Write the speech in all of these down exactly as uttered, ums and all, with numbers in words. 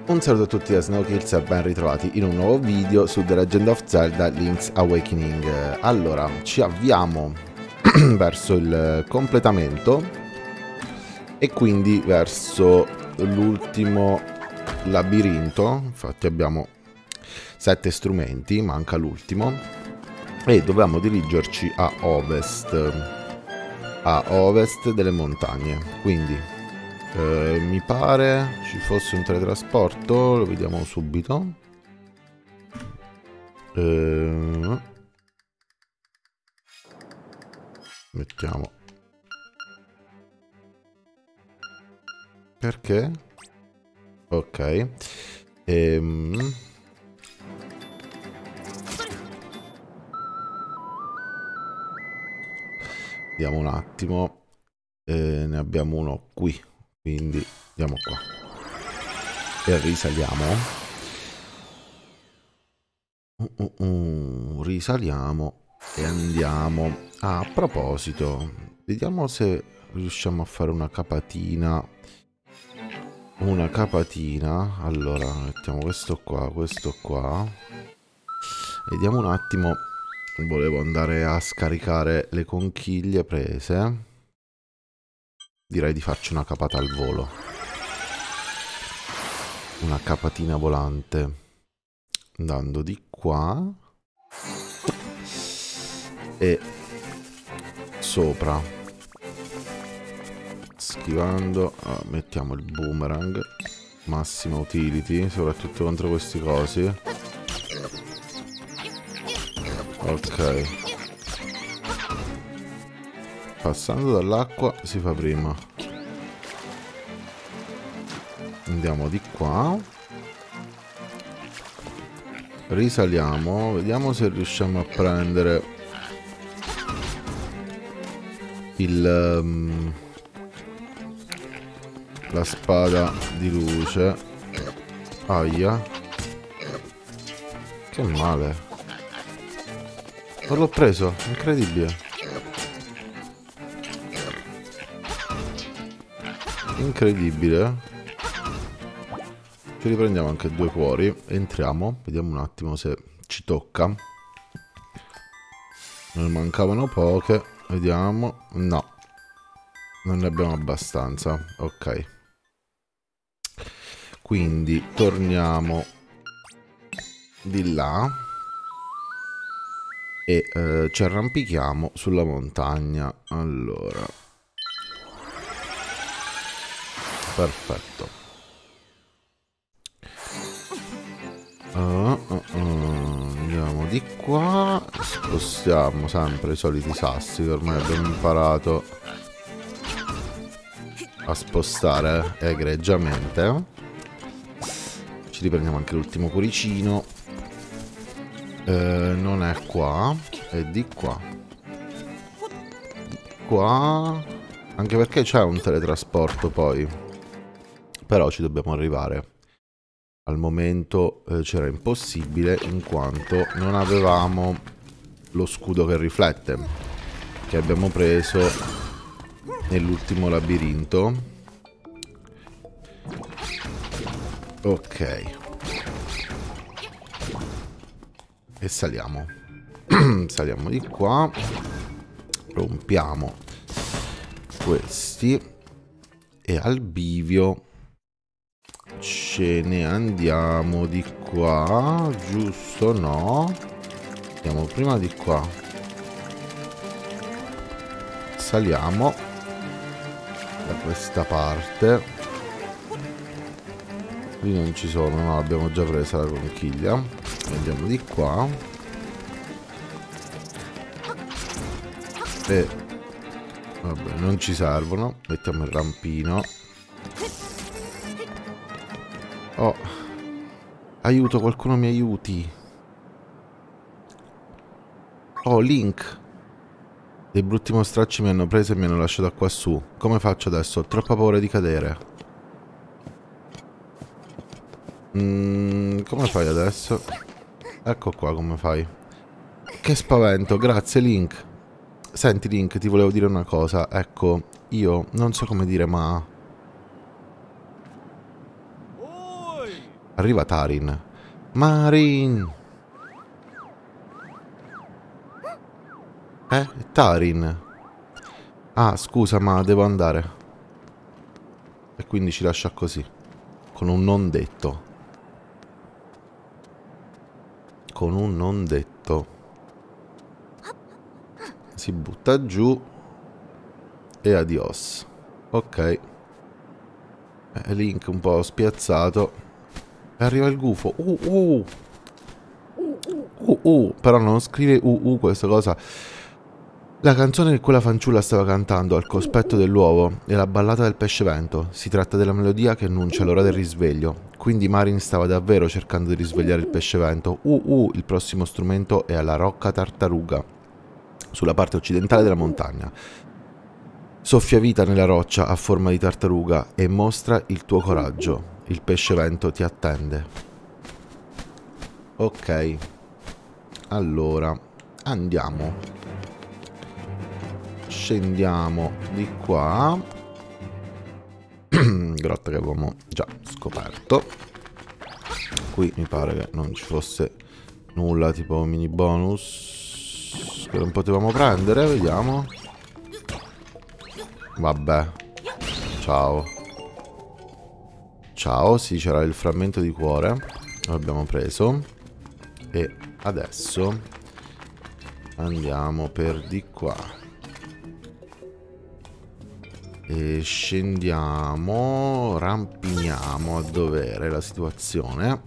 Un saluto a tutti da Snowkills e ben ritrovati in un nuovo video su The Legend of Zelda Link's Awakening. Allora, ci avviamo verso il completamento e quindi verso l'ultimo labirinto. Infatti abbiamo sette strumenti, manca l'ultimo e dobbiamo dirigerci a ovest, a ovest delle montagne. Quindi Eh, mi pare ci fosse un teletrasporto, lo vediamo subito. Eh, mettiamo. Perché? Ok. Ehm. Vediamo un attimo. Eh, ne abbiamo uno qui. Quindi andiamo qua e risaliamo. Uh, uh, uh, risaliamo e andiamo. Ah, a proposito, vediamo se riusciamo a fare una capatina. Una capatina. Allora, mettiamo questo qua, questo qua. Vediamo un attimo. Volevo andare a scaricare le conchiglie prese. Direi di farci una capata al volo. Una capatina volante. Andando di qua. E sopra. Schivando. Ah, mettiamo il boomerang. Massima utility. Soprattutto contro questi cosi. Ok. Passando dall'acqua si fa prima. Andiamo di qua. Risaliamo. Vediamo se riusciamo a prendere il um, la spada di luce. Aia. Che male. Non l'ho preso. Incredibile. Incredibile. Ci riprendiamo anche due cuori. Entriamo. Vediamo un attimo se ci tocca. Ne mancavano poche. Vediamo. No. Non ne abbiamo abbastanza. Ok. Quindi torniamo di là. E eh, ci arrampichiamo sulla montagna. Allora. Perfetto. Uh, uh, uh. Andiamo di qua. Spostiamo sempre i soliti sassi che ormai abbiamo imparato a spostare egregiamente. Ci riprendiamo anche l'ultimo cuoricino. Uh, non è qua. È di qua. Di qua. Anche perché c'è un teletrasporto poi. Però ci dobbiamo arrivare. Al momento eh, c'era impossibile in quanto non avevamo lo scudo che riflette, che abbiamo preso nell'ultimo labirinto. Ok. E saliamo. Saliamo di qua. Rompiamo questi. E al bivio ce ne andiamo di qua, giusto? No? Andiamo prima di qua. Saliamo da questa parte. Qui non ci sono, no, l'abbiamo già presa la conchiglia. Andiamo di qua. E vabbè, non ci servono. Mettiamo il rampino. Oh, aiuto, qualcuno mi aiuti. Oh, Link. Dei brutti mostracci mi hanno preso e mi hanno lasciato qua su. Come faccio adesso? Ho troppa paura di cadere. Mm, come fai adesso? Ecco qua come fai. Che spavento, grazie Link. Senti Link, ti volevo dire una cosa. Ecco, io non so come dire ma... Arriva Tarin. Marin! Eh? Tarin. Ah, scusa, ma devo andare. E quindi ci lascia così. Con un non detto. Con un non detto. Si butta giù. E adios. Ok. Eh, Link un po' spiazzato. E arriva il gufo. Uh, uh. Uh, uh. Però non scrive uh, uh questa cosa. La canzone che quella fanciulla stava cantando al cospetto dell'uovo è la ballata del pescevento. Si tratta della melodia che annuncia l'ora del risveglio. Quindi Marin stava davvero cercando di risvegliare il pescevento. Uh, uh. Il prossimo strumento è alla rocca tartaruga, sulla parte occidentale della montagna. Soffia vita nella roccia a forma di tartaruga e mostra il tuo coraggio. Il pescevento ti attende. Ok. Allora, andiamo. Scendiamo di qua. Grotta che avevamo già scoperto. Qui mi pare che non ci fosse nulla tipo mini bonus che non potevamo prendere. Vediamo. Vabbè. Ciao. Ciao, sì, c'era il frammento di cuore. L'abbiamo preso. E adesso andiamo per di qua. E scendiamo. Rampiniamo a dovere la situazione.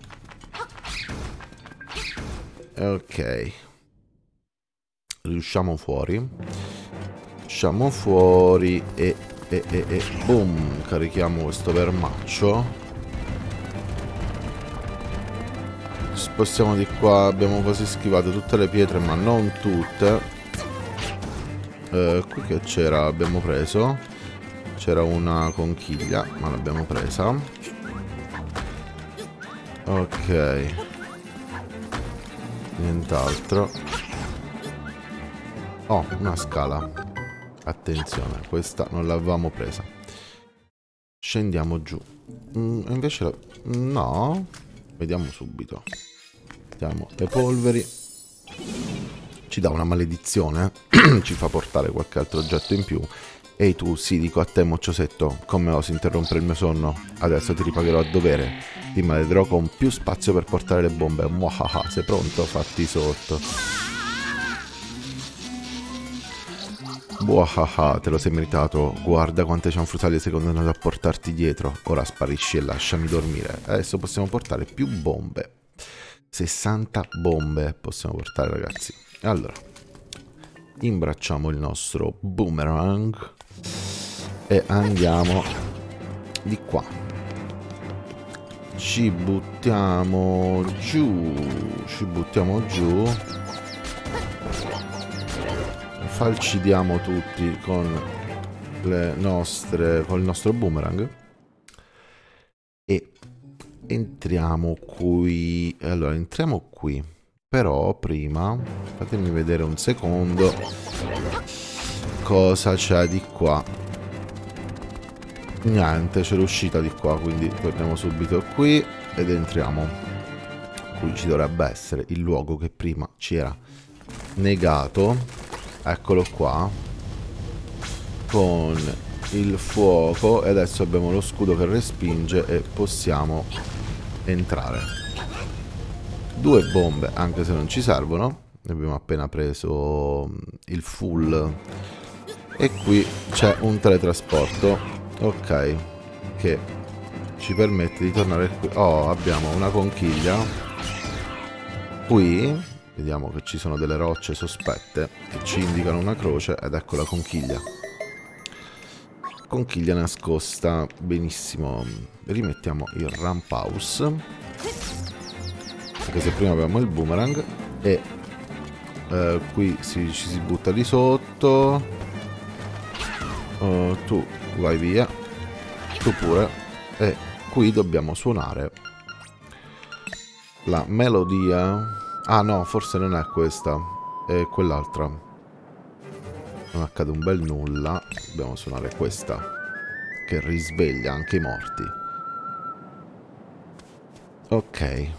Ok. Riusciamo fuori. Usciamo fuori e, e, e, e boom, carichiamo questo vermaccio. Spostiamo di qua. Abbiamo quasi schivato tutte le pietre, ma non tutte. eh, Qui che c'era? Abbiamo preso. C'era una conchiglia, ma l'abbiamo presa. Ok. Nient'altro. Oh, una scala. Attenzione, questa non l'avevamo presa. Scendiamo giù. Mm, invece la... no. Vediamo subito. Mettiamo le polveri. Ci dà una maledizione. Ci fa portare qualche altro oggetto in più. Ehi tu, sì, dico a te, mocciosetto, come osi interrompere il mio sonno? Adesso ti ripagherò a dovere. Ti malederò con più spazio per portare le bombe. Muahaha, sei pronto? Fatti sotto. Buahaha, te lo sei meritato. Guarda quante cianfrusaglie sei condannato a portarti dietro. Ora sparisci e lasciami dormire. Adesso possiamo portare più bombe. sessanta bombe possiamo portare, ragazzi. Allora, imbracciamo il nostro boomerang e andiamo di qua. Ci buttiamo giù. Ci buttiamo giù. Falcidiamo tutti con le nostre, con il nostro boomerang. E entriamo qui. Allora, entriamo qui. Però prima fatemi vedere un secondo cosa c'è di qua. Niente, c'è l'uscita di qua, quindi torniamo subito qui ed entriamo. Qui ci dovrebbe essere il luogo che prima ci era negato. Eccolo qua. Con il fuoco. E adesso abbiamo lo scudo che respinge e possiamo entrare. Due bombe, anche se non ci servono. Abbiamo appena preso il full. E qui c'è un teletrasporto. Ok. Che ci permette di tornare qui. Oh, abbiamo una conchiglia. Qui vediamo che ci sono delle rocce sospette che ci indicano una croce. Ed ecco la conchiglia. Conchiglia nascosta. Benissimo. Rimettiamo il ramp house, anche se prima avevamo il boomerang. E eh, qui si, ci si butta di sotto. uh, Tu vai via. Tu pure. E qui dobbiamo suonare la melodia. Ah no, forse non è questa, è quell'altra. Non accade un bel nulla. Dobbiamo suonare questa, che risveglia anche i morti. Ok.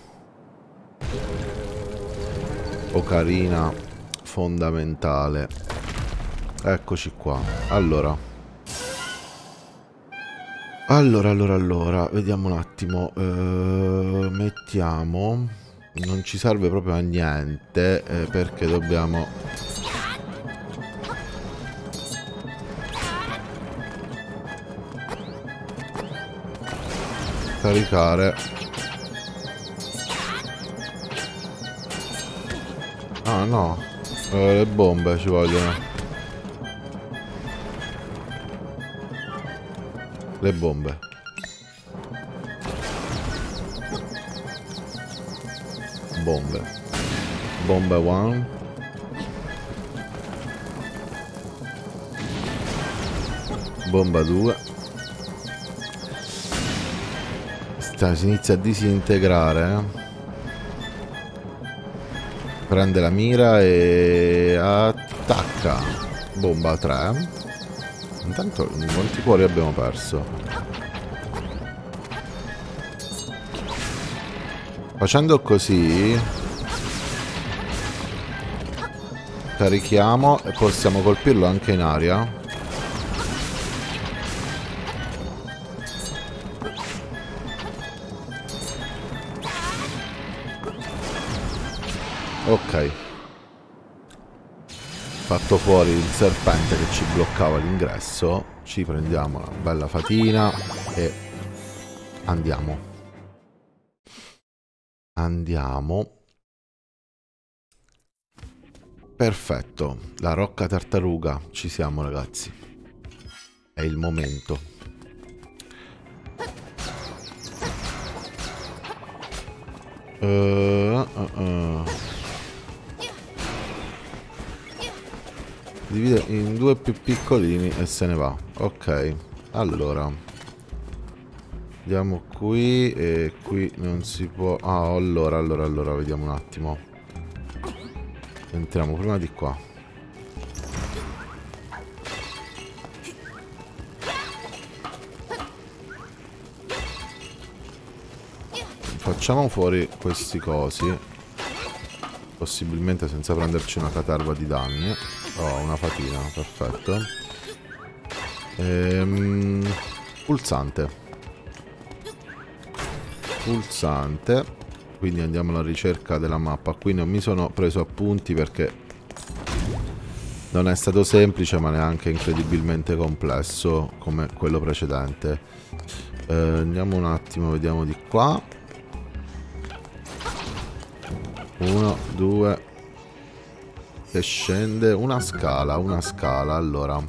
Ocarina fondamentale. Eccoci qua. Allora. Allora, allora, allora. Vediamo un attimo. Uh, mettiamo... Non ci serve proprio a niente, eh, perché dobbiamo... caricare. Ah no, eh, le bombe ci vogliono. Le bombe. Bombe. Bomba one. Bomba due. Sta, si inizia a disintegrare, eh. Prende la mira e attacca. Bomba tre. Intanto quanti cuori abbiamo perso? Facendo così carichiamo e possiamo colpirlo anche in aria. Ok. Fatto fuori il serpente che ci bloccava l'ingresso, ci prendiamo una bella fatina e andiamo. Andiamo. Perfetto. La rocca tartaruga. Ci siamo, ragazzi. È il momento. Uh, uh, uh. Divide in due più piccolini e se ne va. Ok. Allora. Andiamo qui e qui non si può... Ah, allora, allora, allora, vediamo un attimo. Entriamo prima di qua. Facciamo fuori questi cosi. Possibilmente senza prenderci una caterva di danni. Oh, una fatina, perfetto. Ehm, pulsante. Pulsante. Quindi andiamo alla ricerca della mappa. Qui non mi sono preso appunti perché non è stato semplice, ma neanche incredibilmente complesso come quello precedente. Eh, andiamo un attimo, vediamo di qua. Uno, due. E scende una scala, una scala. Allora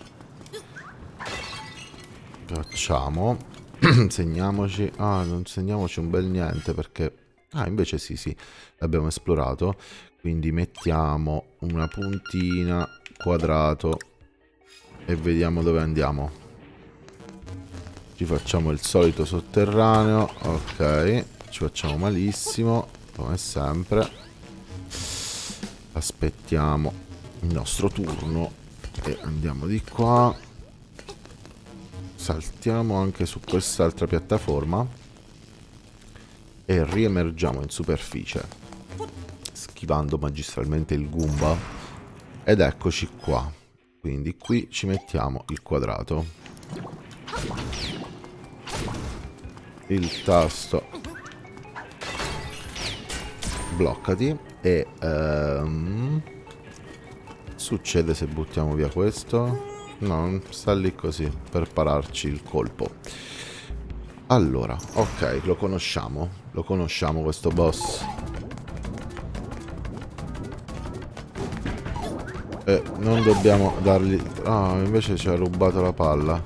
facciamo. Segniamoci. Ah, non segniamoci un bel niente perché... Ah, invece sì, sì, l'abbiamo esplorato. Quindi mettiamo una puntina, quadrato, e vediamo dove andiamo. Ci facciamo il solito sotterraneo. Ok, ci facciamo malissimo, come sempre. Aspettiamo il nostro turno e andiamo di qua. Saltiamo anche su quest'altra piattaforma e riemergiamo in superficie, schivando magistralmente il Goomba. Ed eccoci qua. Quindi qui ci mettiamo il quadrato, il tasto bloccati e um, succede se buttiamo via questo? No, sta lì così per pararci il colpo. Allora, ok, lo conosciamo. Lo conosciamo questo boss. E non dobbiamo dargli... Ah, invece ci ha rubato la palla.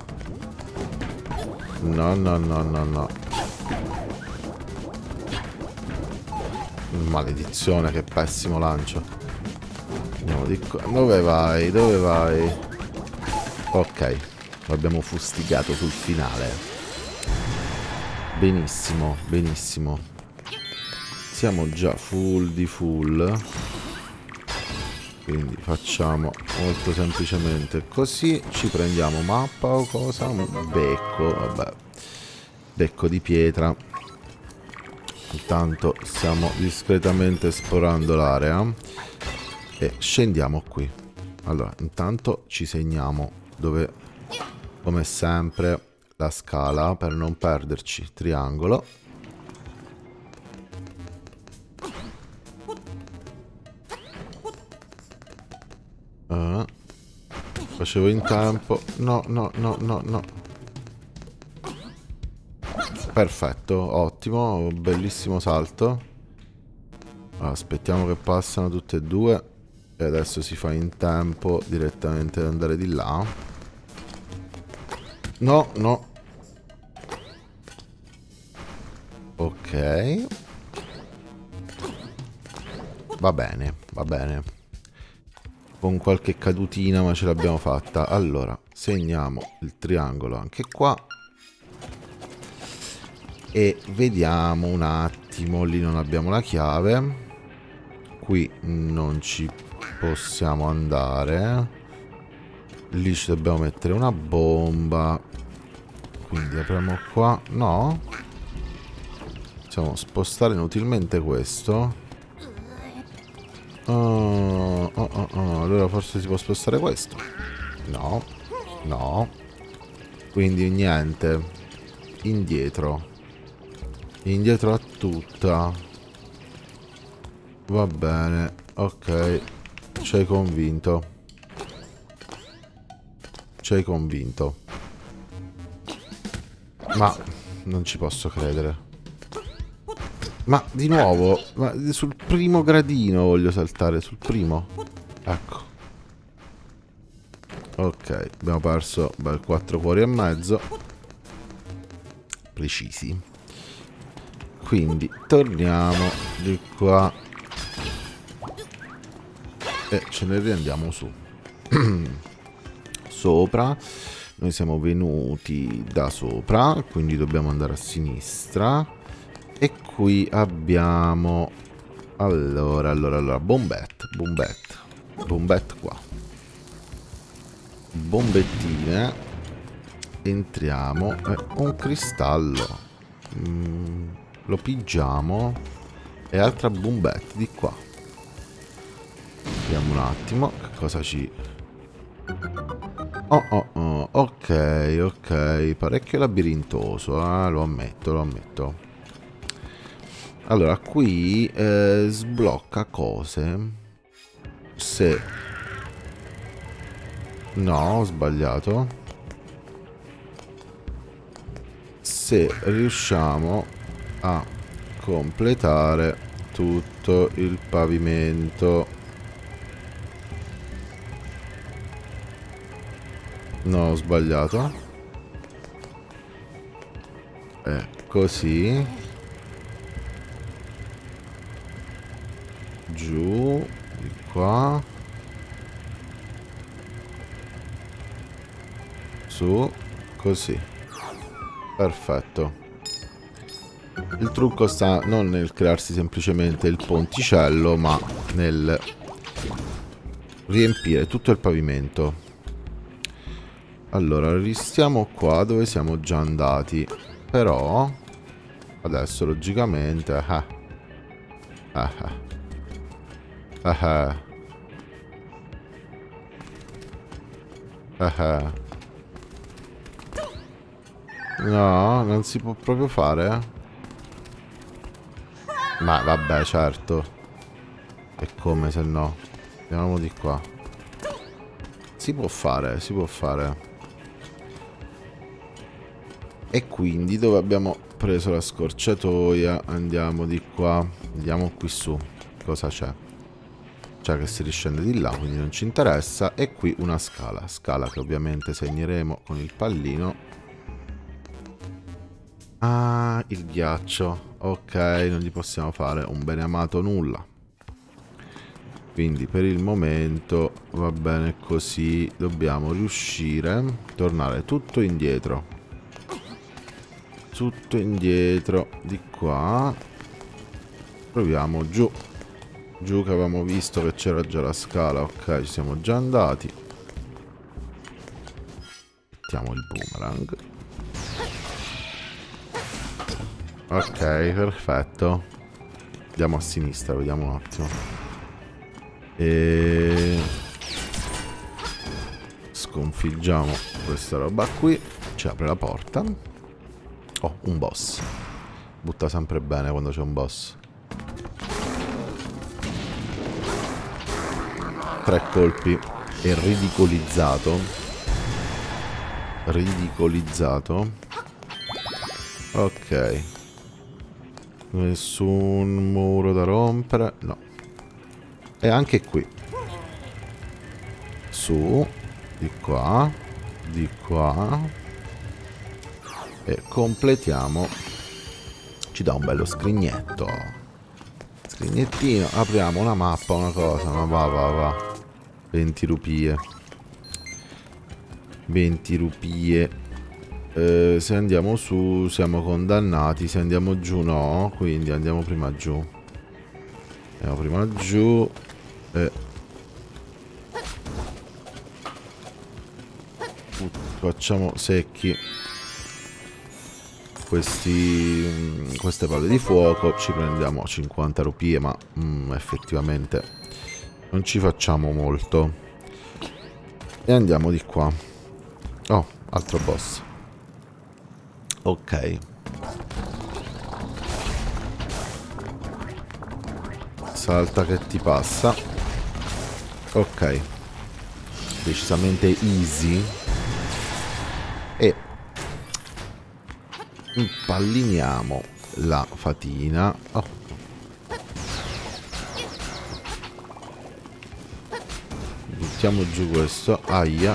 No, no, no, no, no. Maledizione, che pessimo lancio. Andiamo di qua. Dove vai? Dove vai? Ok, lo abbiamo fustigato sul finale. Benissimo, benissimo. Siamo già full di full. Quindi facciamo molto semplicemente così. Ci prendiamo mappa o cosa? Un becco, vabbè. Becco di pietra. Intanto stiamo discretamente esplorando l'area e scendiamo qui. Allora, intanto ci segniamo dove, come sempre, la scala per non perderci. Triangolo. Uh, facevo in tempo. No, no, no, no, no. Perfetto, ottimo, bellissimo salto. Allora, aspettiamo che passano tutte e due. E adesso si fa in tempo direttamente ad andare di là. No, no. Ok. Va bene, va bene. Con qualche cadutina ma ce l'abbiamo fatta. Allora, segniamo il triangolo anche qua. E vediamo un attimo. Lì non abbiamo la chiave. Qui non ci possiamo andare. Lì ci dobbiamo mettere una bomba. Quindi apriamo qua. No. Possiamo spostare inutilmente questo. Oh, oh, oh, oh. Allora forse si può spostare questo. No. No. Quindi niente. Indietro. Indietro a tutta. Va bene. Ok. Ci hai convinto. Ci hai convinto. Ma non ci posso credere. Ma di nuovo, ma sul primo gradino voglio saltare, sul primo. Ecco. Ok, abbiamo perso bel quattro cuori e mezzo. Precisi. Quindi torniamo di qua. E ce ne riandiamo su. Sopra. Noi siamo venuti da sopra, quindi dobbiamo andare a sinistra. E qui abbiamo... Allora, allora, allora, bombette, bombette, bombette qua. Bombettine. Entriamo. Eh, un cristallo. Mm, lo pigiamo. E altra bombette di qua. Vediamo un attimo che cosa ci... Oh, oh, oh, ok, ok. Parecchio labirintoso, eh, lo ammetto, lo ammetto. Allora, qui eh, sblocca cose. Se... No, ho sbagliato. Se riusciamo a completare tutto il pavimento. No, ho sbagliato. Eh, così. Giù, di qua, su, così. Perfetto. Il trucco sta non nel crearsi semplicemente il ponticello, ma nel riempire tutto il pavimento. Allora, restiamo qua dove siamo già andati. Però adesso logicamente ah, ah, ah. Ah ah. Ah ah. No, non si può proprio fare. Ma vabbè, certo. E come se no? Andiamo di qua. Si può fare, si può fare. E quindi dove abbiamo preso la scorciatoia? Andiamo di qua. Andiamo qui su. Cosa c'è? Cioè che si riscende di là, quindi non ci interessa. E qui una scala. Scala che ovviamente segneremo con il pallino. Ah, il ghiaccio. Ok, non gli possiamo fare un bene amato nulla. Quindi per il momento va bene così. Dobbiamo riuscire a tornare tutto indietro. Tutto indietro. Di qua. Proviamo giù. Giù che avevamo visto che c'era già la scala. Ok, ci siamo già andati. Mettiamo il boomerang. Ok, perfetto. momento. Andiamo a sinistra, vediamo un attimo. E... sconfiggiamo questa roba qui. Ci apre la porta. Oh, un boss. Butta sempre bene quando c'è un boss. Tre colpi. E ridicolizzato. Ridicolizzato. Ok. Nessun muro da rompere. No. E anche qui. Su. Di qua. Di qua. E completiamo. Ci dà un bello scrignetto. Scrignettino. Apriamo una mappa, una cosa. Ma va, va, va. venti rupie. venti rupie. Eh, se andiamo su siamo condannati. Se andiamo giù no. Quindi andiamo prima giù. Andiamo prima giù. E facciamo secchi questi, queste palle di fuoco. Ci prendiamo cinquanta rupie. Ma mm, effettivamente non ci facciamo molto. E andiamo di qua. Oh, altro boss. Ok. Salta che ti passa. Ok. Decisamente easy. E impalliniamo la fatina. Oh. Buttiamo giù questo. Aia.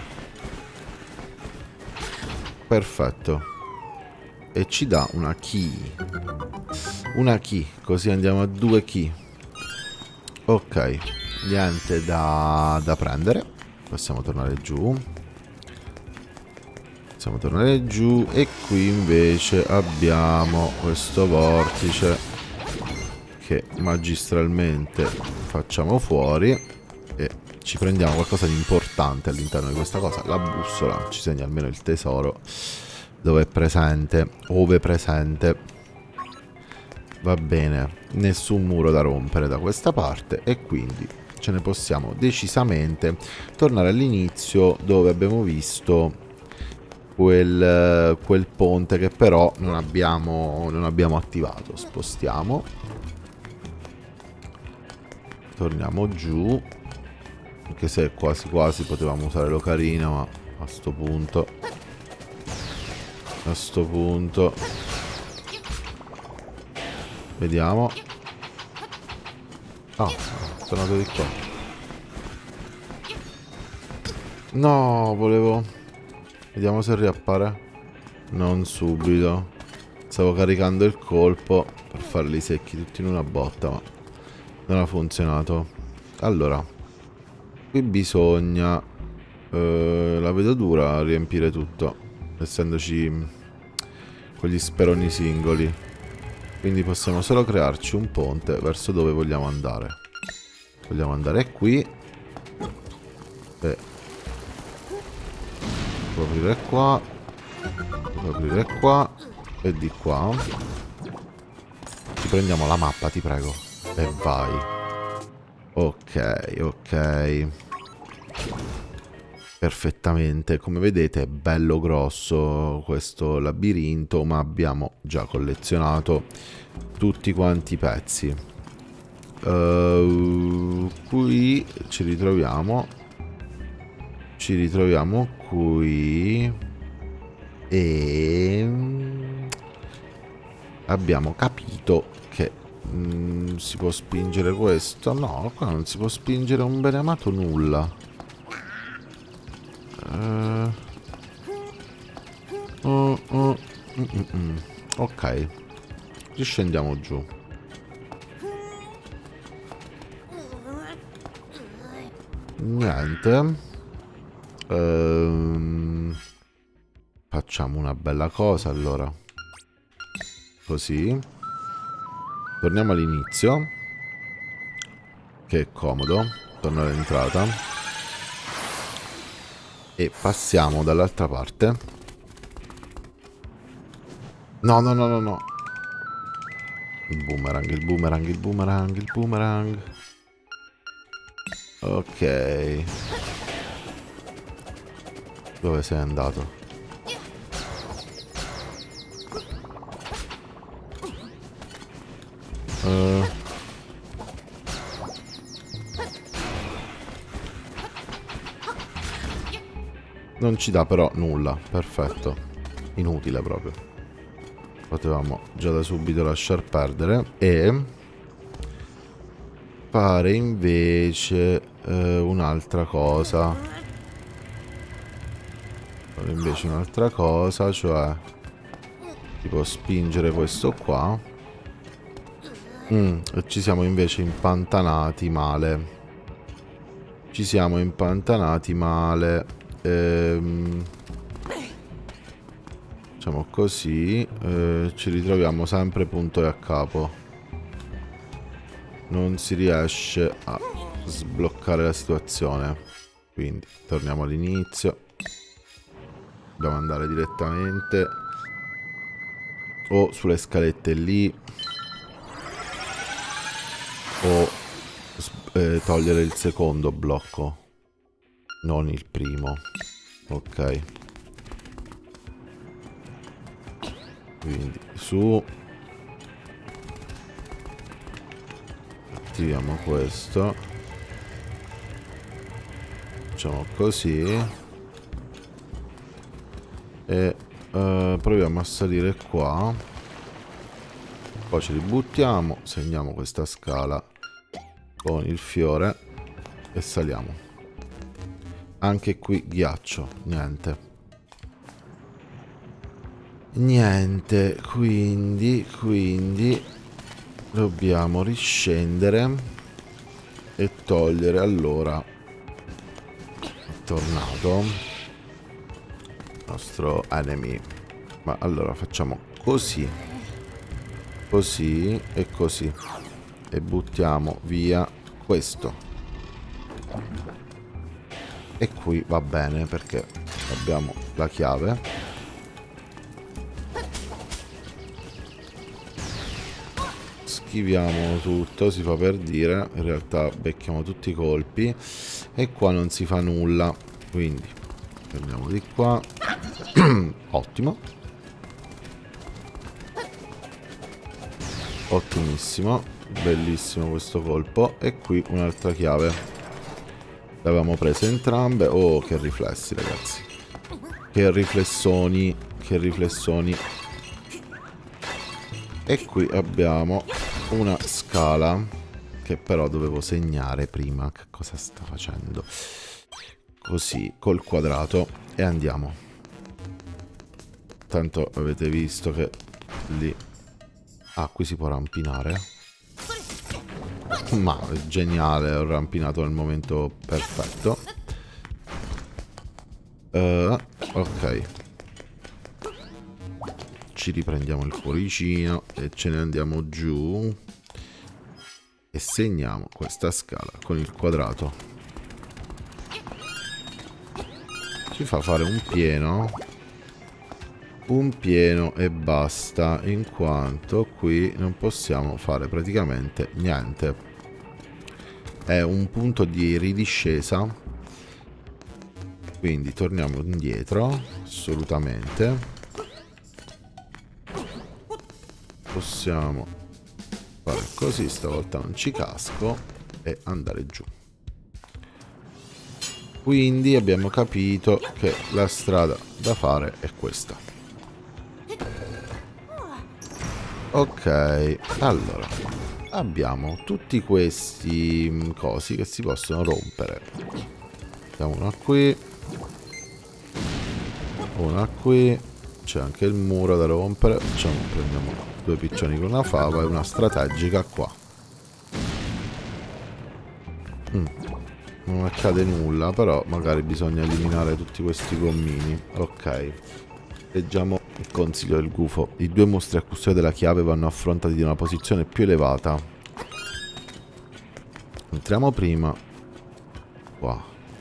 Perfetto. E ci dà una key. Una key. Così andiamo a due key. Ok. Niente da, da prendere. Possiamo tornare giù. Possiamo tornare giù. E qui invece abbiamo questo vortice che magistralmente facciamo fuori. E ci prendiamo qualcosa di importante all'interno di questa cosa. La bussola ci segna almeno il tesoro dove è presente, ove presente. Va bene. Nessun muro da rompere da questa parte. E quindi ce ne possiamo decisamente tornare all'inizio, dove abbiamo visto quel, quel ponte che però non abbiamo, non abbiamo attivato. Spostiamo. Torniamo giù. Anche se quasi quasi potevamo usare l'ocarina, ma a sto punto A sto punto vediamo. Ah, è tornato di qua. No, volevo... Vediamo se riappare. Non subito. Stavo caricando il colpo per farli secchi tutti in una botta, ma non ha funzionato. Allora, qui bisogna eh, la vedo dura a riempire tutto, essendoci quegli speroni singoli. Quindi possiamo solo crearci un ponte verso dove vogliamo andare. Vogliamo andare qui. E può aprire qua. Può aprire qua. E di qua. Ci prendiamo la mappa, ti prego. E vai. Ok, ok. Perfettamente. Come vedete è bello grosso questo labirinto, ma abbiamo già collezionato tutti quanti i pezzi. Uh, qui ci ritroviamo. Ci ritroviamo qui. E abbiamo capito che mm, si può spingere questo. No, qua non si può spingere un beneamato nulla. Uh, uh, uh, mm, mm, mm. Ok, riscendiamo giù. Niente. uh, Facciamo una bella cosa allora. Così torniamo all'inizio, che è comodo. Tornare all'entrata. E passiamo dall'altra parte. No, no, no, no, no. Il boomerang, il boomerang, il boomerang, il boomerang. Ok. Dove sei andato? Uh. Non ci dà però nulla. Perfetto. Inutile proprio. Potevamo già da subito lasciar perdere. E fare invece eh, un'altra cosa. Fare invece un'altra cosa, cioè tipo spingere questo qua. Mm, e ci siamo invece impantanati male. Ci siamo impantanati male. Ehm, facciamo così. Eh, ci ritroviamo sempre punto e a capo. Non si riesce a sbloccare la situazione. Quindi torniamo all'inizio. Dobbiamo andare direttamente o sulle scalette lì o eh, togliere il secondo blocco, non il primo. Ok, quindi su, attiviamo questo, facciamo così e uh, proviamo a salire qua. Poi ci ributtiamo, segniamo questa scala con il fiore e saliamo. Anche qui ghiaccio, niente. Niente, quindi, quindi dobbiamo riscendere e togliere allora il tornado, il nostro enemy. Ma allora facciamo così, così e così e buttiamo via questo. E qui va bene perché abbiamo la chiave. Schiviamo tutto, si fa per dire. In realtà becchiamo tutti i colpi e qua non si fa nulla, quindi prendiamo di qua. Ottimo, ottimissimo, bellissimo questo colpo. E qui un'altra chiave. Le avevamo prese entrambe. Oh, che riflessi, ragazzi, che riflessoni, che riflessoni. E qui abbiamo una scala che però dovevo segnare prima. Che cosa sta facendo? Così, col quadrato. E andiamo. Tanto avete visto che lì... Ah, qui si può rampinare. Ma è geniale, ho rampinato nel momento perfetto. Uh, ok. Ci riprendiamo il cuoricino e ce ne andiamo giù. E segniamo questa scala con il quadrato. Ci fa fare un pieno. Un pieno e basta, in quanto qui non possiamo fare praticamente niente. È un punto di ridiscesa, quindi torniamo indietro, assolutamente. Possiamo fare così, stavolta non ci casco, e andare giù. Quindi abbiamo capito che la strada da fare è questa. Ok, allora abbiamo tutti questi cosi che si possono rompere. Mettiamo una qui, una qui, c'è anche il muro da rompere. Facciamo, prendiamo due piccioni con una fava e una strategica qua. Mm. Non accade nulla, però magari bisogna eliminare tutti questi gommini. Ok, leggiamo il consiglio del gufo. I due mostri a custodia della chiave vanno affrontati da una posizione più elevata. Entriamo prima qua.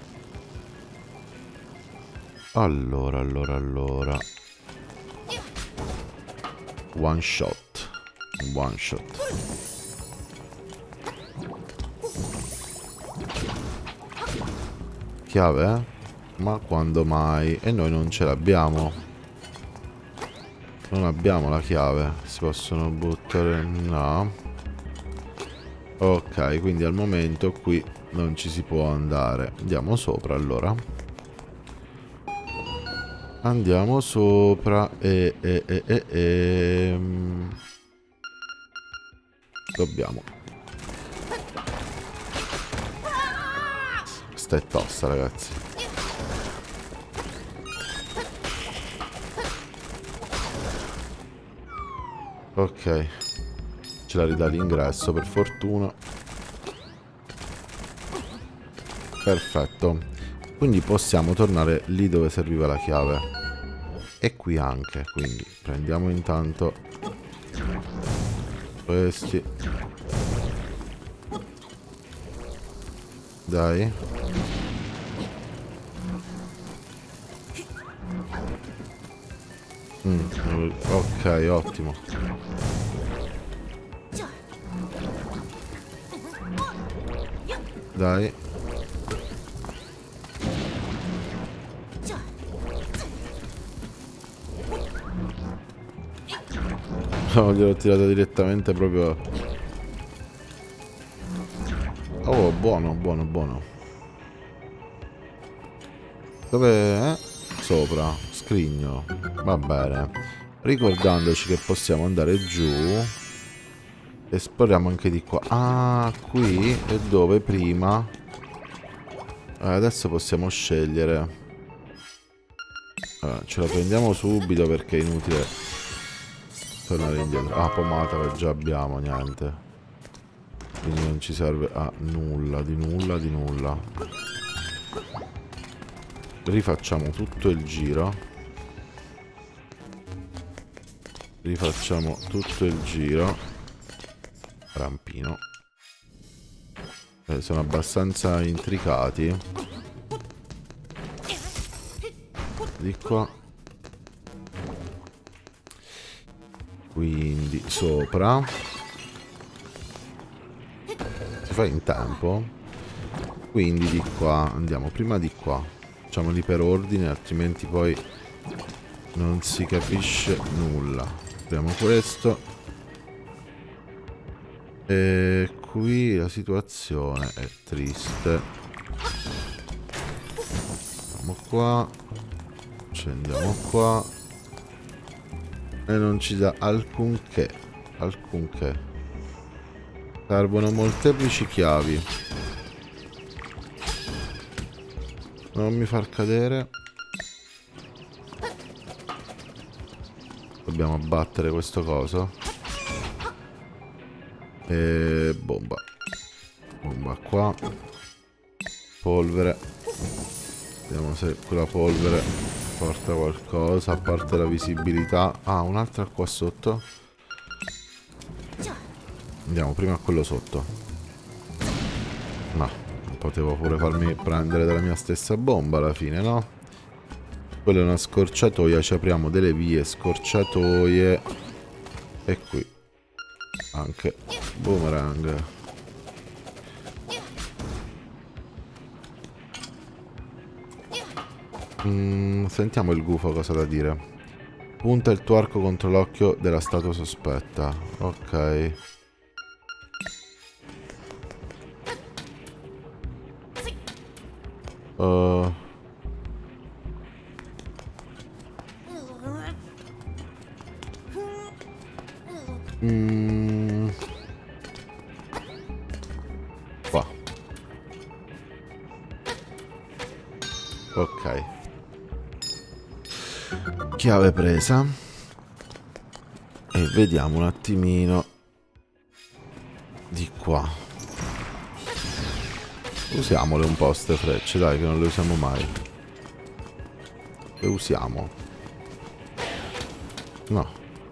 Allora, allora, allora. One shot. Un one shot. Chiave, eh? Ma quando mai? E noi non ce l'abbiamo. Non abbiamo la chiave. Si possono buttare... No. Ok, quindi al momento qui non ci si può andare. Andiamo sopra allora. Andiamo sopra e... e, e, e, e... Dobbiamo. Questa è tosta, ragazzi. Ok. Ce la ridà l'ingresso, per fortuna. Perfetto. Quindi possiamo tornare lì dove serviva la chiave. E qui anche. Quindi prendiamo intanto questi. Dai. Mm, ok, ottimo. Dai. No, gliel'ho tirato direttamente proprio. Oh, buono, buono, buono. Dove è? Sopra. Scrigno. Va bene. Ricordandoci che possiamo andare giù. Esploriamo anche di qua. Ah, qui è dove prima. Eh, adesso possiamo scegliere. Allora, ce la prendiamo subito perché è inutile tornare indietro. Ah, pomata che già abbiamo, niente. Quindi non ci serve a nulla, di nulla, di nulla. Rifacciamo tutto il giro. Rifacciamo tutto il giro. Rampino. Eh, sono abbastanza intricati. Di qua. Quindi sopra. Si fa in tempo. Quindi di qua. Andiamo prima di qua. Facciamoli per ordine, altrimenti poi non si capisce nulla. Apriamo questo. E qui la situazione è triste. Andiamo qua. Scendiamo qua. E non ci dà alcunché. Alcunché. Servono molteplici chiavi. Non mi far cadere. Dobbiamo abbattere questo coso. E bomba. Bomba qua. Polvere. Vediamo se quella polvere porta qualcosa. A parte la visibilità. Ah, un'altra qua sotto. Andiamo prima a quello sotto. No. Potevo pure farmi prendere dalla mia stessa bomba alla fine, no? Quella è una scorciatoia. Ci apriamo delle vie scorciatoie. E qui anche boomerang. mm, Sentiamo il gufo cosa da dire. Punta il tuo arco contro l'occhio della statua sospetta. Ok. Uh. Mm. Qua. Ok. Chiave presa. E vediamo un attimino di qua. Usiamole un po' ste frecce, dai, che non le usiamo mai. Le usiamo. No.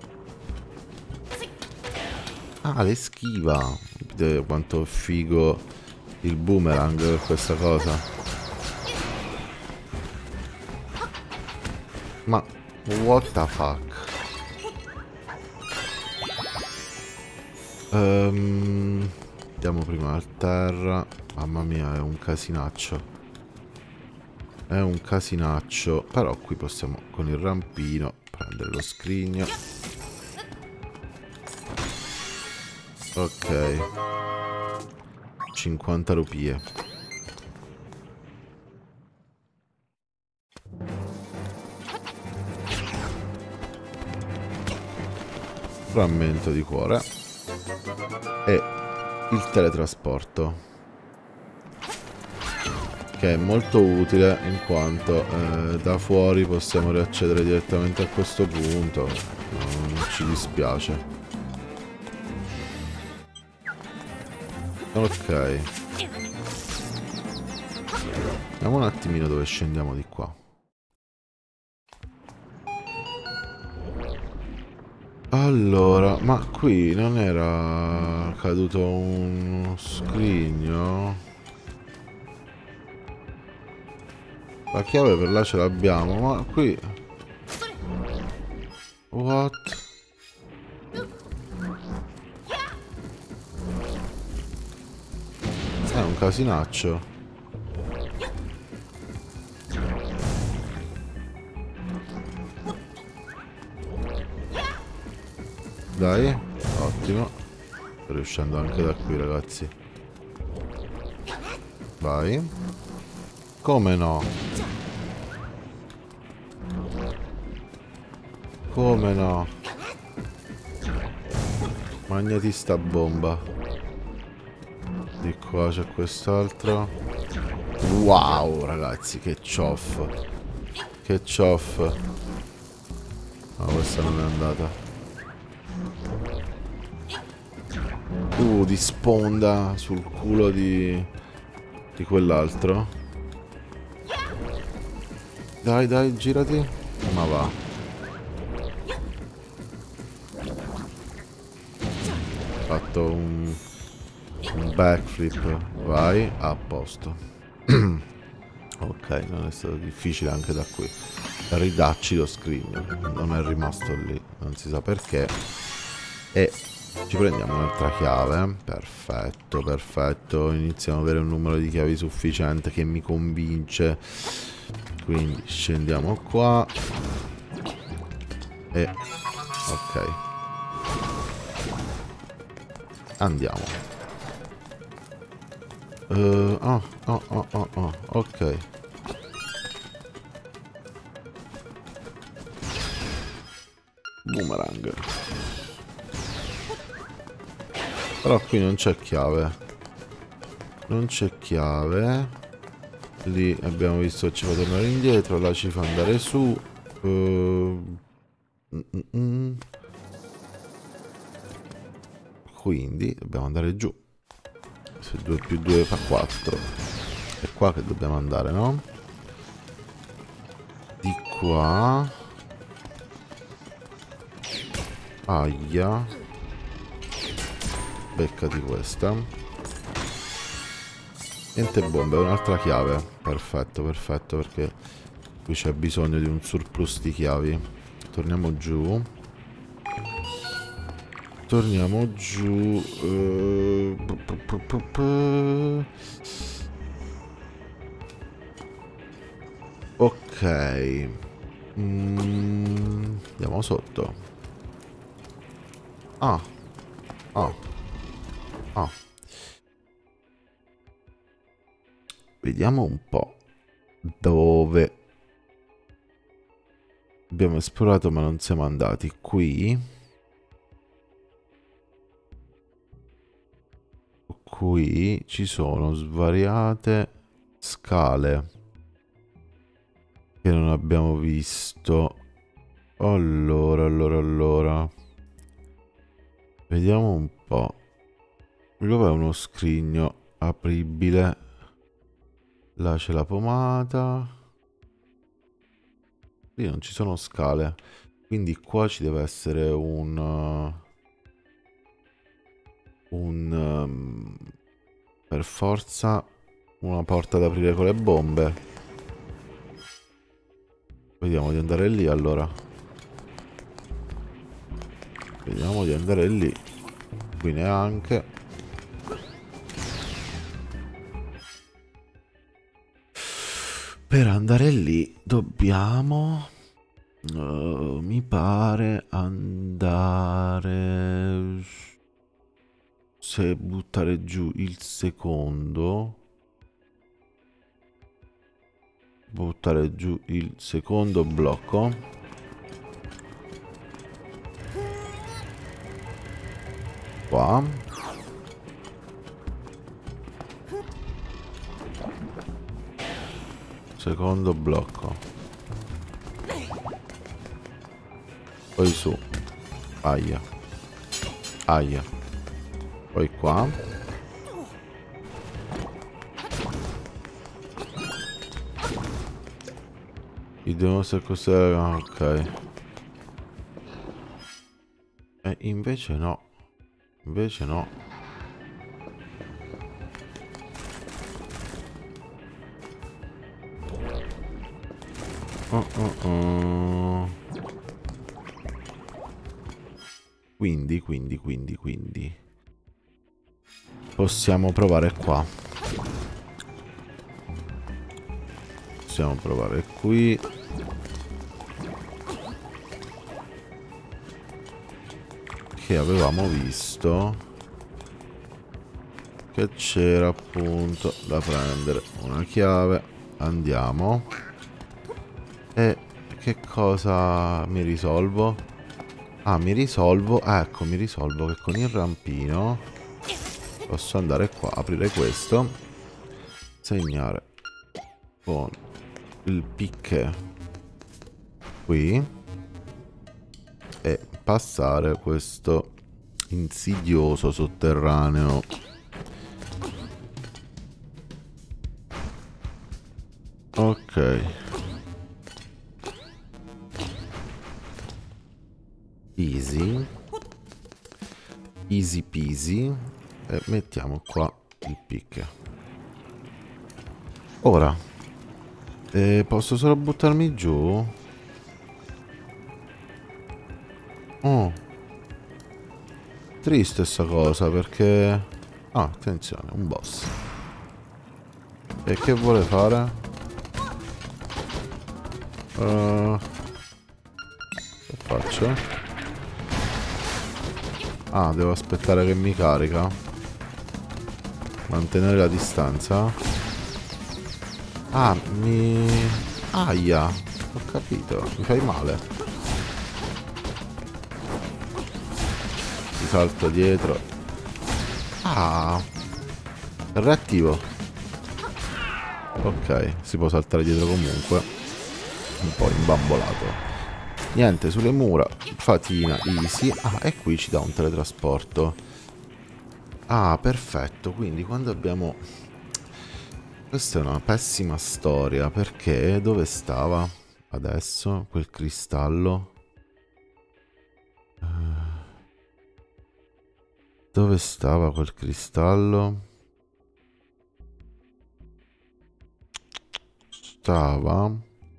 Ah, le schiva. Vedete quanto è figo il boomerang per questa cosa. Ma what the fuck? Um, andiamo prima al terra. Mamma mia, è un casinaccio. È un casinaccio. Però qui possiamo con il rampino prendere lo scrigno. Ok. cinquanta rupie. Frammento di cuore. E il teletrasporto, che è molto utile in quanto eh, da fuori possiamo riaccedere direttamente a questo punto. Non ci dispiace. Ok. Vediamo un attimino dove scendiamo di qua. Allora, ma qui non era caduto uno scrigno? La chiave per là ce l'abbiamo, ma qui... What? È un casinaccio. Dai, ottimo. Sto riuscendo anche da qui, ragazzi. Vai. Come no? Come no? Magnati sta bomba. Di qua c'è quest'altro. Wow, ragazzi, che cioff. Che cioff. No, questa non è andata. Uh, di sponda sul culo di... di quell'altro. Dai, dai, girati. Ma va. Fatto un... un backflip. Vai, a posto. Ok, non è stato difficile anche da qui. Ridacci lo scrigno. Non è rimasto lì, non si sa perché. E ci prendiamo un'altra chiave. Perfetto, perfetto. Iniziamo ad avere un numero di chiavi sufficiente che mi convince. Quindi scendiamo qua. E ok. Andiamo. Uh, oh, oh, oh, oh, oh, ok. Boomerang. Però qui non c'è chiave. Non c'è chiave. Lì abbiamo visto che ci fa tornare indietro. Là ci fa andare su. Uh, mm, mm, mm. Quindi dobbiamo andare giù. Se due più due fa quattro. È qua che dobbiamo andare, no? Di qua. Aia. Beccati questa. Niente bombe, un'altra chiave. Perfetto, perfetto, perché qui c'è bisogno di un surplus di chiavi. Torniamo giù. Torniamo giù. Uh, ok. Mm, andiamo sotto. Ah. Ah. Ah. Vediamo un po' dove abbiamo esplorato ma non siamo andati. Qui. Qui ci sono svariate scale che non abbiamo visto. Allora, allora, allora. Vediamo un po'. Dov'è uno scrigno apribile? Là c'è la pomata. Lì non ci sono scale. Quindi qua ci deve essere un... Uh, un... Um, per forza una porta da aprire con le bombe. Vediamo di andare lì allora. Vediamo di andare lì. Qui neanche. Per andare lì dobbiamo... Uh, mi pare andare... Se buttare giù il secondo... Buttare giù il secondo blocco. Qua. Secondo blocco. Poi su. Aia. Aia. Poi qua. Vediamo se cos'è. Ok. E invece no. Invece no. Oh, oh, oh. Quindi, quindi, quindi, quindi possiamo provare qua. Possiamo provare qui. Che avevamo visto che c'era appunto da prendere una chiave. Andiamo. E che cosa mi risolvo? Ah, mi risolvo. Ah, ecco, mi risolvo che con il rampino posso andare qua, aprire questo, segnare con il picche qui e passare questo insidioso sotterraneo. Ok. Easy. Easy peasy. E mettiamo qua il picche. Ora eh, posso solo buttarmi giù? Oh, triste sta cosa perché... Ah, attenzione, un boss. E che vuole fare? Uh, che faccio? Ah, devo aspettare che mi carica. Mantenere la distanza. Ah, mi... Aia, ho capito, mi fai male. Ti salto dietro. Ah, è reattivo. Ok, si può saltare dietro comunque. Un po' imbambolato. Niente, sulle mura. Fatina, easy. Ah, e qui ci dà un teletrasporto. Ah, perfetto. Quindi quando abbiamo... Questa è una pessima storia. Perché dove stava adesso quel cristallo? Dove stava quel cristallo? Stava...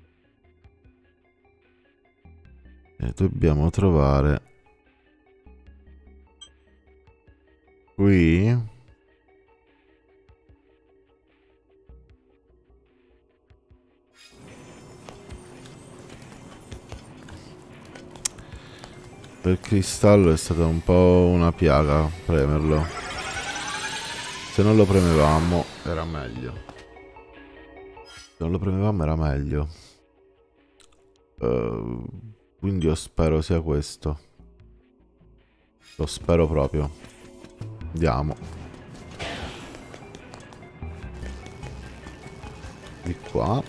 E dobbiamo trovare... Qui... Il cristallo è stata un po' una piaga premerlo. Se non lo premevamo era meglio. Se non lo premevamo era meglio. Uh, quindi io spero sia questo. Lo spero proprio. Andiamo. Di qua.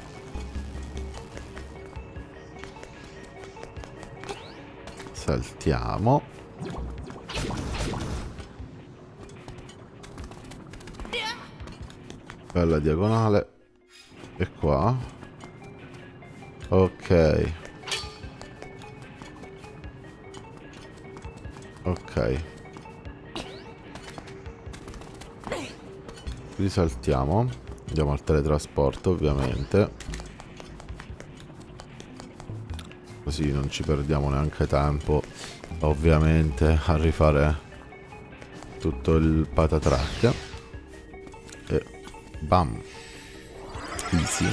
Saltiamo. Bella diagonale. E qua. Ok. Ok. Risaltiamo. Andiamo al teletrasporto ovviamente. Così non ci perdiamo neanche tempo, ovviamente, a rifare tutto il patatrack. E bam. Easy.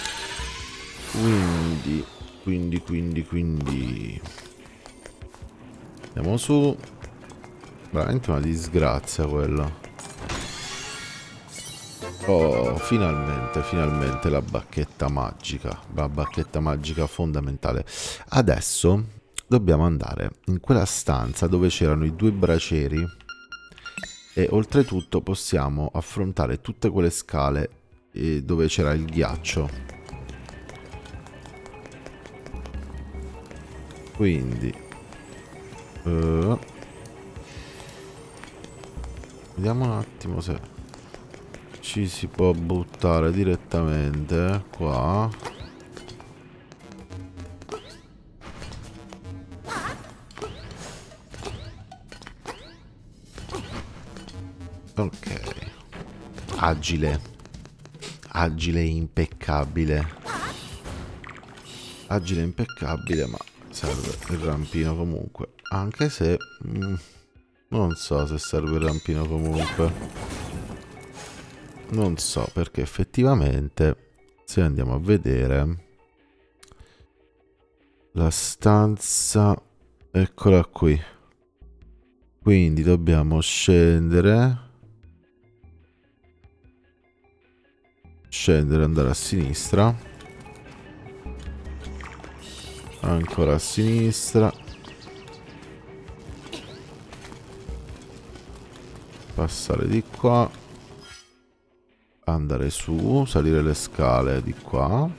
Quindi, quindi, quindi, quindi... Andiamo su. Veramente una disgrazia quello. Oh, finalmente, finalmente la bacchetta magica. La bacchetta magica fondamentale. Adesso dobbiamo andare in quella stanza dove c'erano i due bracieri. E oltretutto possiamo affrontare tutte quelle scale eh, dove c'era il ghiaccio. Quindi uh, vediamo un attimo se ci si può buttare direttamente qua. Ok. Agile. Agile impeccabile. Agile impeccabile, ma serve il rampino comunque. Anche se... Mm, non so se serve il rampino comunque. Non so, perché effettivamente, se andiamo a vedere... La stanza... Eccola qui. Quindi dobbiamo scendere... Scendere, andare a sinistra. Ancora a sinistra. Passare di qua. Andare su, salire le scale di qua.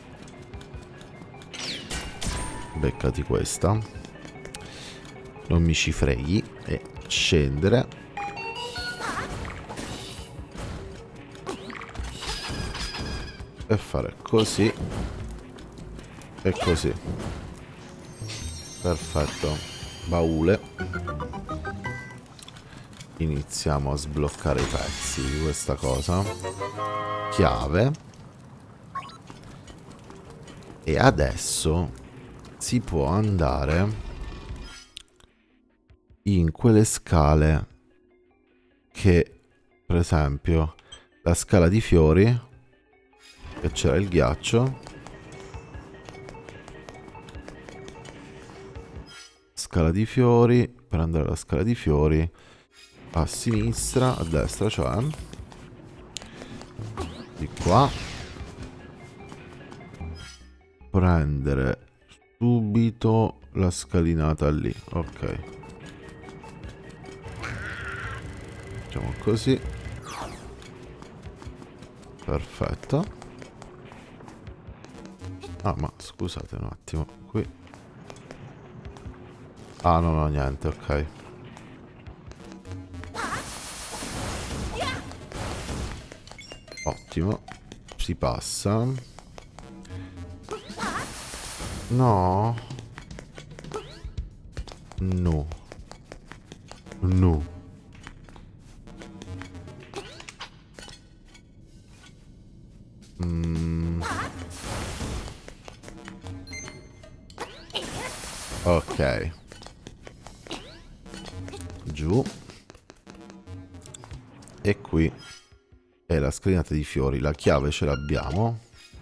Beccati questa. Non mi ci freghi. E scendere. E fare così. E così. Perfetto. Baule. Iniziamo a sbloccare i pezzi di questa cosa. Chiave. E adesso si può andare in quelle scale che, per esempio, la scala di fiori, che c'era il ghiaccio. Scala di fiori. Per andare alla scala di fiori, a sinistra, a destra, cioè di qua. Prendere subito la scalinata lì. Ok. Facciamo così. Perfetto. Ah, ma scusate un attimo. Qui. Ah, no, no, niente, ok. Ottimo. Si passa. No. No. No. Mm. Ok. Giù. E qui è la scalinata di fiori. La chiave ce l'abbiamo.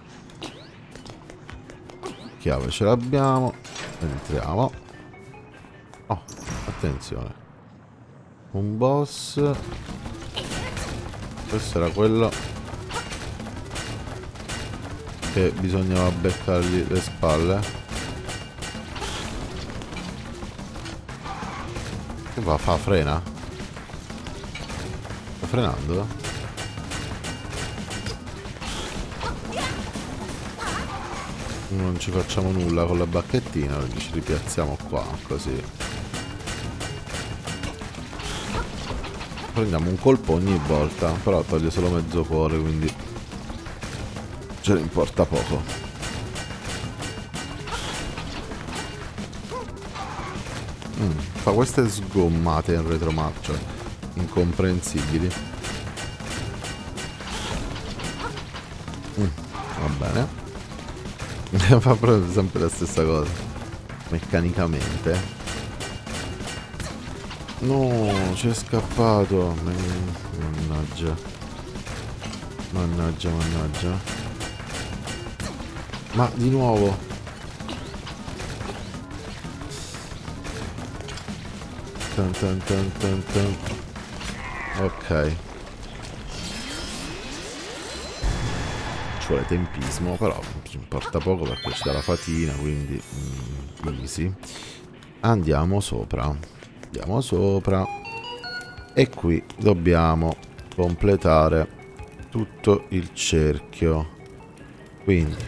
Chiave ce l'abbiamo. Entriamo. Oh, attenzione. Un boss. Questo era quello che bisognava beccargli le spalle. Che va? Fa? Frena? Sta frenando? Non ci facciamo nulla con la bacchettina, ci ripiazziamo qua, così. Prendiamo un colpo ogni volta, però toglie solo mezzo cuore, quindi ce ne importa poco. Mm, fa queste sgommate in retromarcia incomprensibili. Mm, va bene. Fa proprio sempre la stessa cosa meccanicamente. No, c'è scappato. Mannaggia. Mannaggia, mannaggia. Ma di nuovo. Tan tan tan tan tan. Ok. Ci vuole tempismo, però ci importa poco perché ci dà la fatina, quindi mm, easy. Andiamo sopra. Andiamo sopra. E qui dobbiamo completare tutto il cerchio. Quindi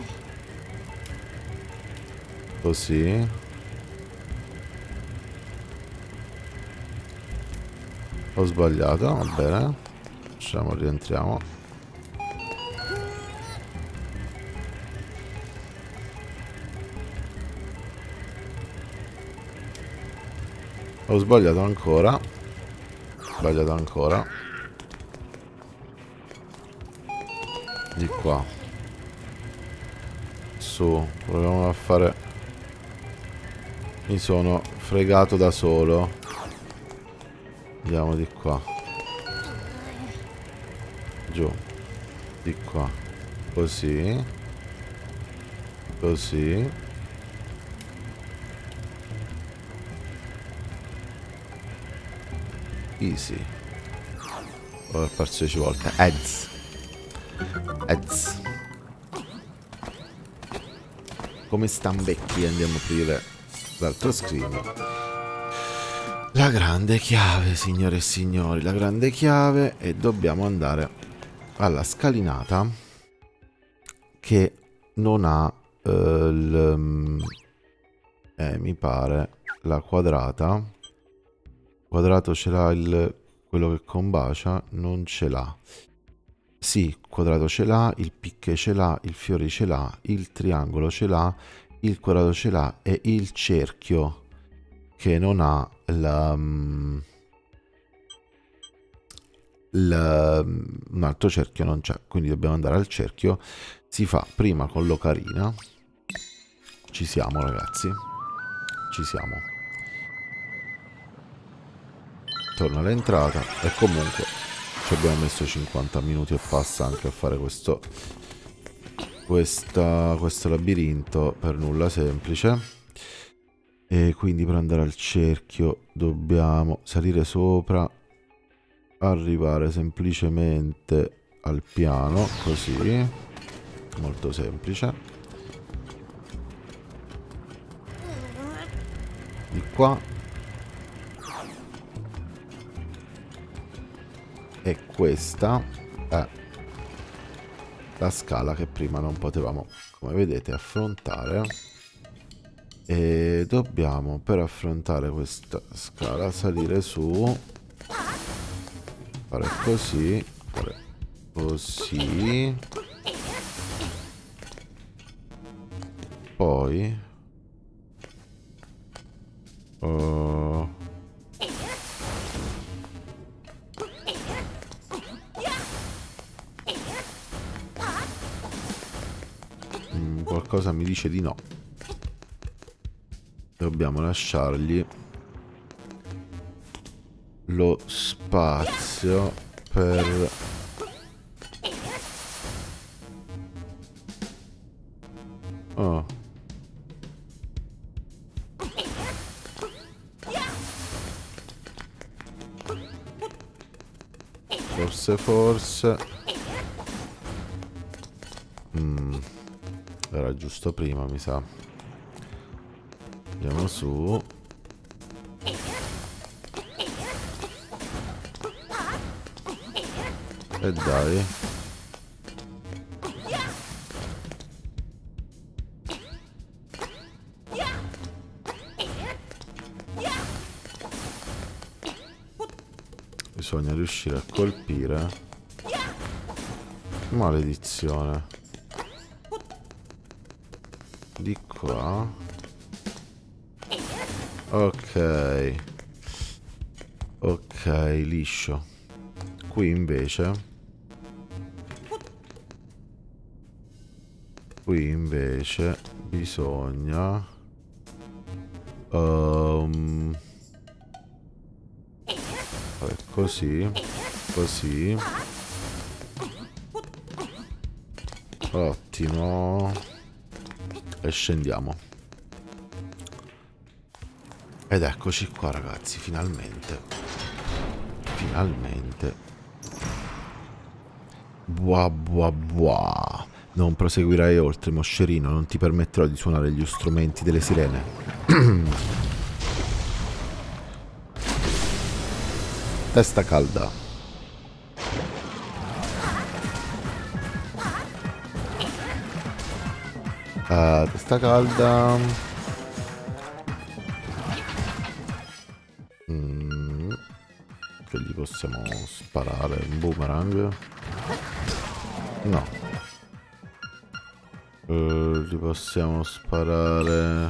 così. Ho sbagliato, va bene. Facciamo, rientriamo. Ho sbagliato ancora. Sbagliato ancora. Di qua. Su, proviamo a fare. Mi sono fregato da solo. Andiamo di qua. Giù. Di qua. Così. Così. Easy. Ho perso dieci volte. Heads. Heads. Come stan vecchi, andiamo a aprire l'altro screen. La grande chiave, signore e signori, la grande chiave, e dobbiamo andare alla scalinata che non ha eh, il, eh, mi pare la quadrata. Quadrato ce l'ha il quello che combacia, non ce l'ha. Sì, quadrato ce l'ha, il picche ce l'ha, il fiore ce l'ha, il triangolo ce l'ha, il quadrato ce l'ha e il cerchio che non ha la, la, un altro cerchio non c'è, quindi dobbiamo andare al cerchio. Si fa prima con l'ocarina. Ci siamo, ragazzi, ci siamo. Torna all'entrata e comunque ci abbiamo messo cinquanta minuti e passa anche a fare questo questa, questo labirinto per nulla semplice. E quindi per andare al cerchio dobbiamo salire sopra, arrivare semplicemente al piano, così, molto semplice. Di qua. E questa è la scala che prima non potevamo, come vedete, affrontare. E dobbiamo, per affrontare questa scala, salire su, fare così, fare così, poi uh, mm, qualcosa mi dice di no. Dobbiamo lasciargli lo spazio per oh. Forse forse mm. Era giusto prima, mi sa. Andiamo su. E dai. Bisogna riuscire a colpire. Maledizione. Di qua. Ok. Ok, liscio. Qui invece. Qui invece bisogna um, Vabbè, così, così. Ottimo. E scendiamo. Ed eccoci qua, ragazzi, finalmente. Finalmente. Buah buah buah. Non proseguirai oltre, moscerino. Non ti permetterò di suonare gli strumenti delle sirene. Testa calda. Uh, testa calda. Mm. Che gli possiamo sparare? Un boomerang? No. Uh, gli possiamo sparare...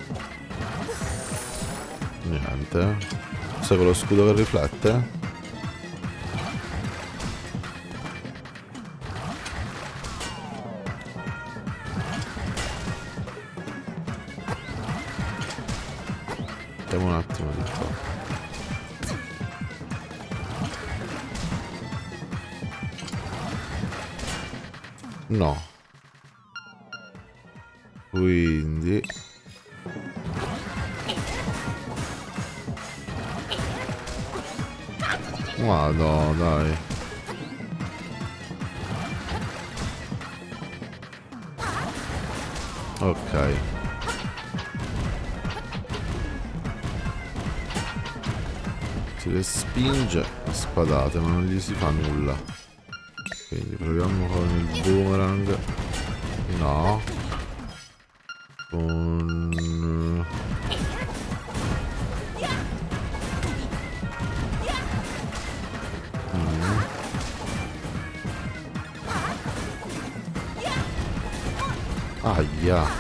Niente. Sai con lo scudo che riflette? Vediamo un attimo di qua. No. Quindi... Ma no, dai. Ok. Si respinge a spadate, ma non gli si fa nulla. Quindi proviamo con il boomerang. No. Con... Mm. Aia.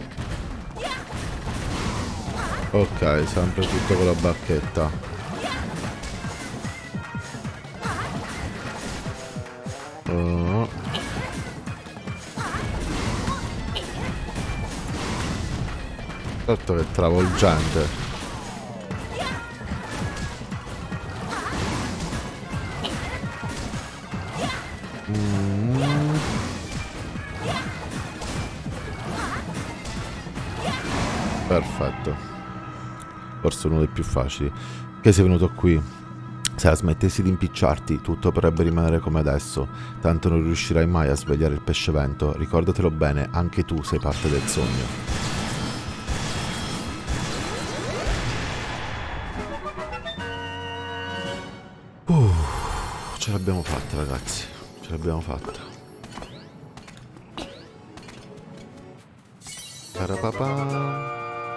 Ok, sempre tutto con la bacchetta. Uh. Certo che è travolgente. Mm. Perfetto. Forse uno dei più facili. Che sei venuto qui? Se la smettessi di impicciarti, tutto potrebbe rimanere come adesso. Tanto non riuscirai mai a svegliare il pesce vento. Ricordatelo bene, anche tu sei parte del sogno. Uh, ce l'abbiamo fatta, ragazzi. Ce l'abbiamo fatta. Parapapà.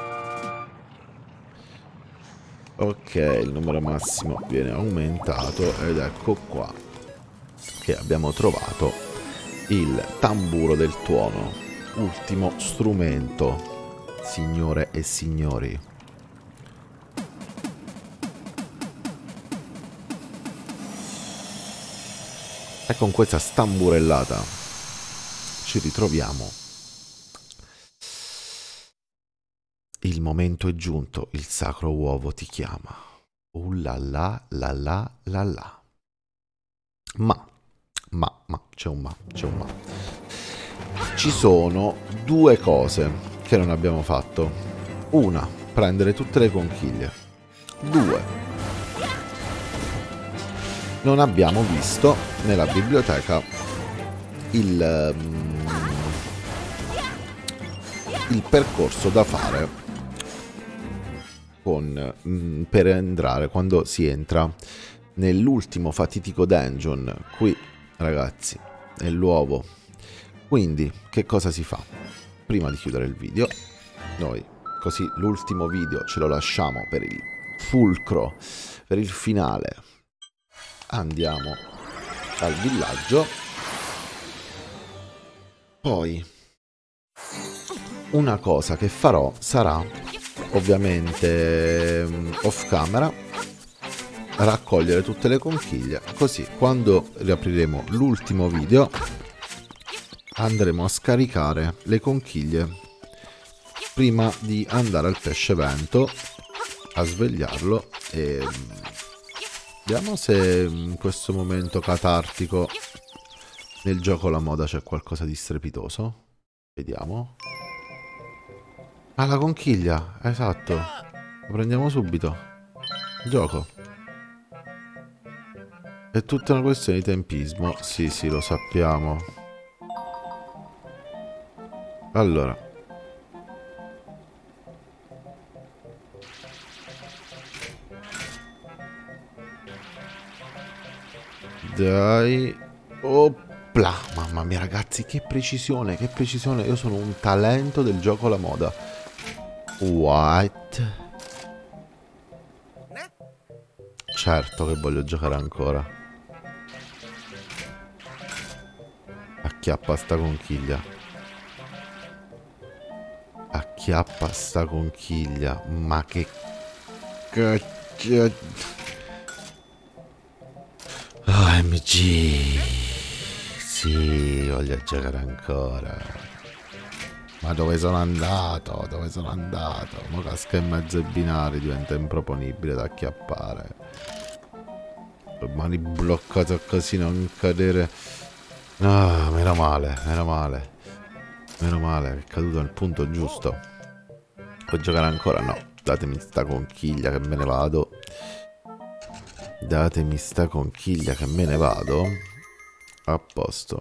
Ok, il numero massimo viene aumentato ed ecco qua che abbiamo trovato il tamburo del tuono, ultimo strumento, signore e signori. E con questa stamburellata ci ritroviamo. Il momento è giunto, il sacro uovo ti chiama. Uh la la la la la la. Ma, ma, ma, c'è un ma, c'è un ma. Ci sono due cose che non abbiamo fatto. Una, prendere tutte le conchiglie. Due, non abbiamo visto nella biblioteca il, um, il percorso da fare con, um, per entrare quando si entra nell'ultimo fatitico dungeon. Qui, ragazzi, è l'uovo. Quindi, che cosa si fa? Prima di chiudere il video, noi così l'ultimo video ce lo lasciamo per il fulcro, per il finale. Andiamo al villaggio. Poi una cosa che farò sarà ovviamente off camera raccogliere tutte le conchiglie, così quando riapriremo l'ultimo video andremo a scaricare le conchiglie prima di andare al pesce vento a svegliarlo e Vediamo se in questo momento catartico nel gioco la moda c'è qualcosa di strepitoso. Vediamo. Ah, la conchiglia, esatto. Lo prendiamo subito. Gioco. È tutta una questione di tempismo. Sì, sì, lo sappiamo. Allora. Dai. Opla. Mamma mia, ragazzi, che precisione, che precisione. Io sono un talento del gioco alla moda. What? Certo che voglio giocare ancora. Acchiappa sta conchiglia. Acchiappa sta conchiglia. Ma che cacchio. O M G. Sì, voglio giocare ancora. Ma dove sono andato? Dove sono andato? Mo casca in mezzo ai binari, diventa improponibile da acchiappare. Le mani bloccate così, non cadere. Ah, meno male, meno male. Meno male, è caduto nel punto giusto. Puoi giocare ancora? No. Datemi sta conchiglia che me ne vado. Datemi sta conchiglia che me ne vado. A posto.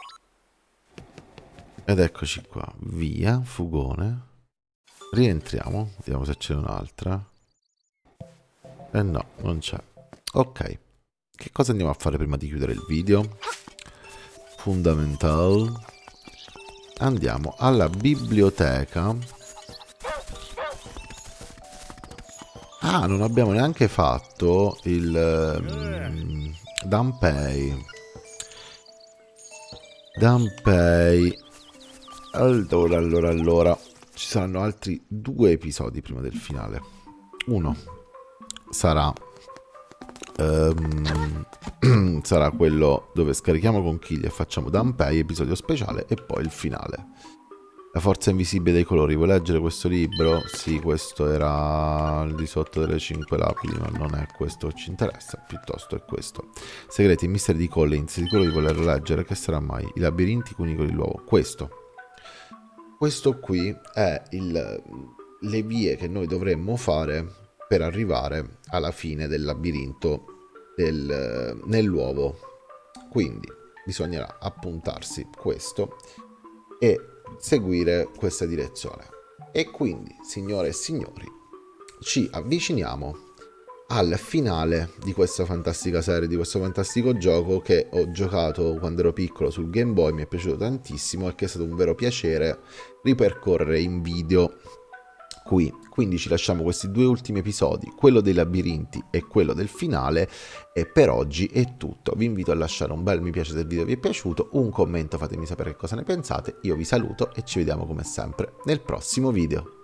Ed eccoci qua. Via, fugone. Rientriamo. Vediamo se c'è un'altra. Eh no, non c'è. Ok. Che cosa andiamo a fare prima di chiudere il video? Fundamental. Andiamo alla biblioteca. Ah, non abbiamo neanche fatto il um, Danpei. Danpei. Allora, allora, allora. Ci saranno altri due episodi prima del finale. Uno sarà um, sarà quello dove scarichiamo conchiglie e facciamo Danpei, episodio speciale, e poi il finale. La forza invisibile dei colori. Vuoi leggere questo libro? Sì, questo era al di sotto delle cinque lapidi, ma non è questo che ci interessa, piuttosto è questo. Segreti e misteri di Collins, di quello di voler leggere, che sarà mai? I labirinti cunicoli l'uovo. Questo. Questo qui è il, le vie che noi dovremmo fare per arrivare alla fine del labirinto del, nell'uovo. Quindi bisognerà appuntarsi questo e seguire questa direzione. E quindi, signore e signori, ci avviciniamo al finale di questa fantastica serie, di questo fantastico gioco che ho giocato quando ero piccolo sul Game Boy, mi è piaciuto tantissimo e che è stato un vero piacere ripercorrere in video qui. Quindi ci lasciamo questi due ultimi episodi, quello dei labirinti e quello del finale, e per oggi è tutto. Vi invito a lasciare un bel mi piace se il video vi è piaciuto, un commento, fatemi sapere che cosa ne pensate, io vi saluto e ci vediamo come sempre nel prossimo video.